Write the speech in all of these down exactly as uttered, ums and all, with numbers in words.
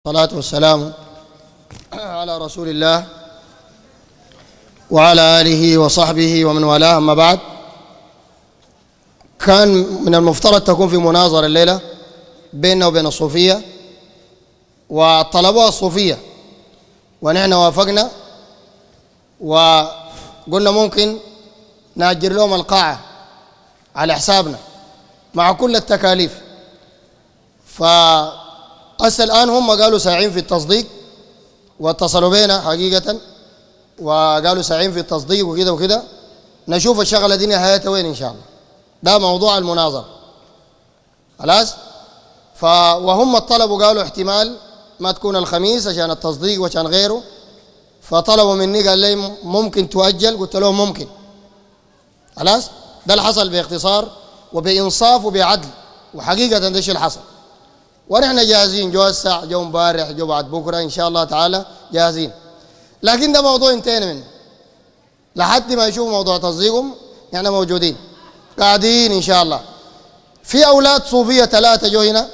الصلاة والسلام على رسول الله وعلى آله وصحبه ومن والاه، أما بعد. كان من المفترض تكون في مناظرة الليلة بيننا وبين الصوفية وطلبوها الصوفية، ونحن وافقنا وقلنا ممكن نأجر لهم القاعة على حسابنا مع كل التكاليف. ف هسه الآن هم قالوا ساعين في التصديق، واتصلوا بينا حقيقة وقالوا ساعين في التصديق وكده وكده. نشوف الشغلة دي نهايتها وين إن شاء الله. ده موضوع المناظرة خلاص. ف وهم طلبوا قالوا احتمال ما تكون الخميس عشان التصديق وعشان غيره، فطلبوا مني قال لي ممكن تؤجل، قلت لهم ممكن خلاص. ده اللي حصل باختصار وبإنصاف وبعدل، وحقيقة ده الشيء اللي حصل، ونحن جاهزين. جو الساعة، جو امبارح، جو بعد بكره ان شاء الله تعالى جاهزين. لكن ده موضوع انتهينا منه لحد ما يشوفوا موضوع تصديقهم. نحن موجودين قاعدين ان شاء الله. في اولاد صوفيه ثلاثه جو هنا،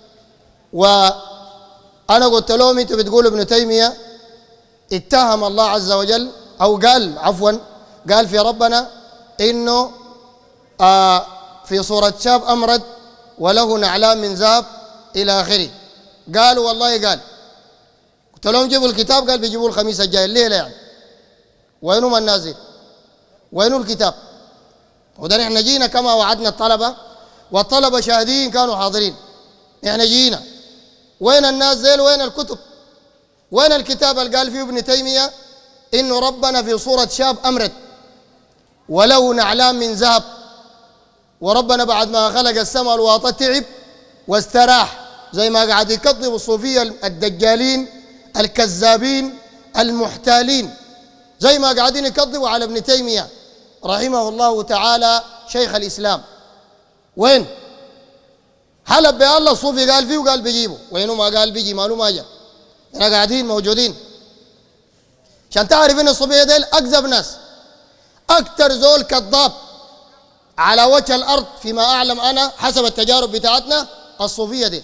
وانا قلت لهم انتوا بتقولوا ابن تيميه اتهم الله عز وجل، او قال عفوا قال في ربنا انه آه في صوره شاب امرد وله نعلان من ذهب إلى آخره. قالوا والله قال. قلت لهم جيبوا الكتاب، قال بيجيبوا الخميس الجاي الليلة يعني. وينهم النازل؟ وينهم الكتاب؟ وده نحن جينا كما وعدنا الطلبة، والطلبة شاهدين كانوا حاضرين. نحن جينا. وين النازل؟ وين الكتب؟ وين الكتاب اللي قال فيه ابن تيمية إنه ربنا في صورة شاب أمرد وله نعلان من ذهب، وربنا بعد ما خلق السماء والوطن تعب واستراح، زي ما قاعد يكذبوا الصوفية الدجالين الكذابين المحتالين، زي ما قاعدين يكذبوا على ابن تيمية رحمه الله تعالى شيخ الإسلام. وين؟ حلب بالله الصوفي قال فيه وقال بيجيبه، وينه ما قال بيجي ماله ما جاء. احنا قاعدين موجودين عشان تعرف ان الصوفية ديل أكذب ناس، أكتر زول كذاب على وجه الأرض فيما أعلم أنا حسب التجارب بتاعتنا. الصوفية دي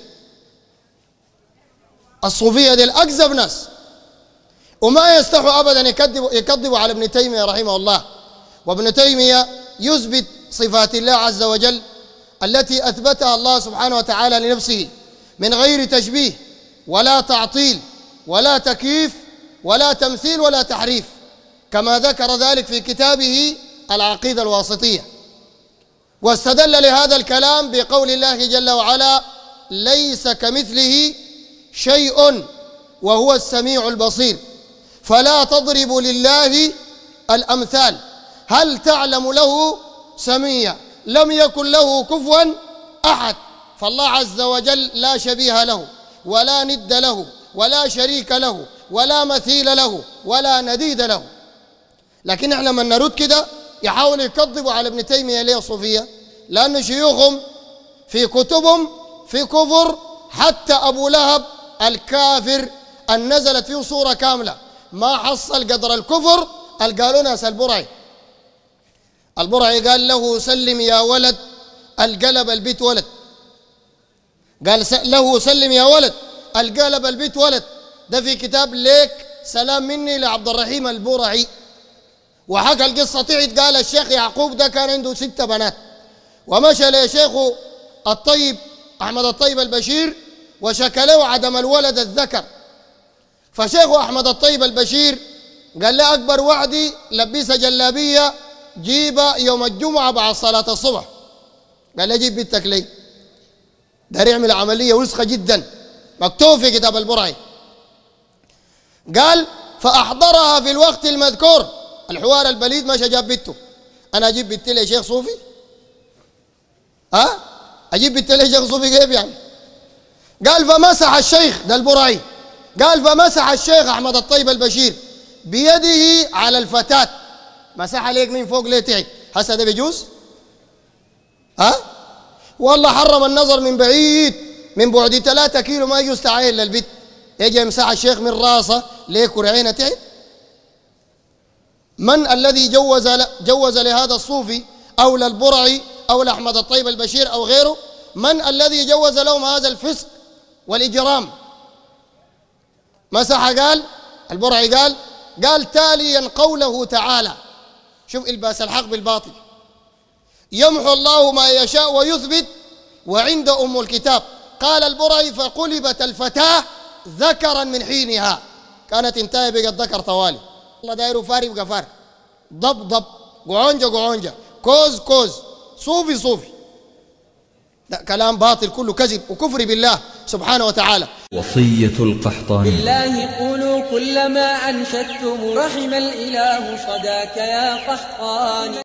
الصوفية دي الأكذب ناس، وما يستحوا أبدا يكذبوا يكذبوا على ابن تيمية رحمه الله. وابن تيمية يثبت صفات الله عز وجل التي أثبتها الله سبحانه وتعالى لنفسه من غير تشبيه ولا تعطيل ولا تكييف ولا تمثيل ولا تحريف، كما ذكر ذلك في كتابه العقيدة الواسطية. واستدل لهذا الكلام بقول الله جل وعلا: ليس كمثله شيء وهو السميع البصير، فلا تضربوا لله الأمثال، هل تعلم له سميا، لم يكن له كفوا أحد. فالله عز وجل لا شبيه له ولا ند له ولا شريك له ولا مثيل له ولا نديد له. لكن احنا من نرد كده يحاولوا يكذبوا على ابن تيمية ليه صوفية؟ لأن شيوخهم في كتبهم في كفر، حتى أبو لهب الكافر أن نزلت فيه صورة كاملة ما حصل قدر الكفر. قالوا ناس البرعي البرعي قال له سلم يا ولد القلب البيت ولد، قال له سلم يا ولد القلب البيت ولد. ده في كتاب ليك سلام مني لعبد الرحيم البرعي. وحكى القصة تعد، قال الشيخ يعقوب ده كان عنده ست بنات، ومشى لشيخه الطيب أحمد الطيب البشير وشكى له عدم الولد الذكر. فشيخه أحمد الطيب البشير قال له أكبر وعدي لبسها جلابية جيبها يوم الجمعة بعد صلاة الصبح. قال له جيب بنتك لي، دار يعمل عملية وسخة جدا، مكتوب في كتاب البرعي. قال فأحضرها في الوقت المذكور، الحوار البليد مشى جاب بنته. أنا أجيب بنتي لي شيخ صوفي؟ ها؟ أجيب بنتي لي شيخ صوفي كيف يعني؟ قال فمسح الشيخ ده البرعي، قال فمسح الشيخ أحمد الطيب البشير بيده على الفتاة، مسح عليك من فوق ليه تحت. هسه ده بيجوز؟ ها؟ والله حرم النظر من بعيد، من بعد ثلاثة كيلو ما يجوز تعاين للبيت، يجي يمسح الشيخ من راسه ليه كرعينه تحت. من الذي جوز جوز لهذا الصوفي أو للبرعي أو لأحمد الطيب البشير أو غيره؟ من الذي جوز لهم هذا الفسق والإجرام؟ مسح قال البرعي قال قال تاليا قوله تعالى، شوف الباس الحق بالباطل، يمحو الله ما يشاء ويثبت وعند أم الكتاب. قال البرعي فقلبت الفتاة ذكرا من حينها، كانت انتهي بقت ذكر طوالي. الله دايره فاري بقى فار، ضب ضب، قعونجة قعونجة، كوز كوز، صوفي صوفي. ده كلام باطل كله كذب وكفر بالله سبحانه وتعالى. وصية القحطاني: بالله قولوا كل ما أنشدتم، رحم الإله صداك يا قحطاني.